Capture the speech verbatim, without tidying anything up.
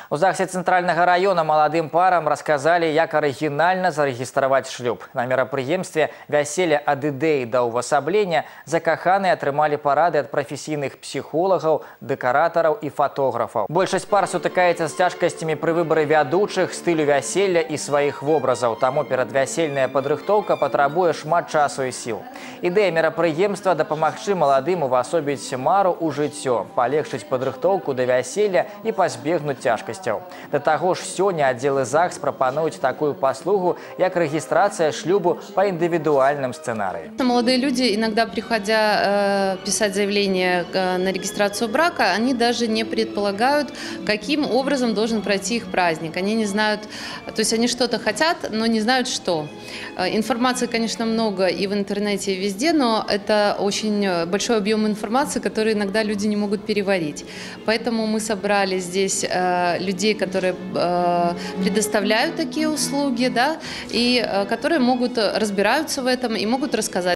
У ЗАГСе Центрального района молодым парам рассказали, как оригинально зарегистрировать шлюб. На мероприемстве «Вяселле ад ідэі да ўвасаблення» закаханыя атрымалі парады от профессийных психологов, декораторов и фотографов. Большасць пар сутыкаецца с тяжкостями при выборе вядучых, стилю вяселля и своих образов. Тому перадвясельная падрыхтоўка патрабуе шмат часу и сил. Идея мерапрыемства дапамагчы маладым увасобіць мару ў жыццё, палегчыць падрыхтоўку да вяселля и пазбегнуць цяжкасцяў. Да таго ж сёння аддзелы ЗАГС прапануюць такую паслугу, як регистрация шлюбу по индивидуальным сценариям. Молодые люди, иногда приходя э, писать заявление э, на регистрацию брака, они даже не предполагают, каким образом должен пройти их праздник. Они не знают, то есть они что-то хотят, но не знают что. Э, информации, конечно, много и в интернете, и везде, но это очень большой объем информации, который иногда люди не могут переварить. Поэтому мы собрали здесь э, людей, которые э, предоставляют такие услуги, да, и э, которые могут разбираются в этом и могут рассказать.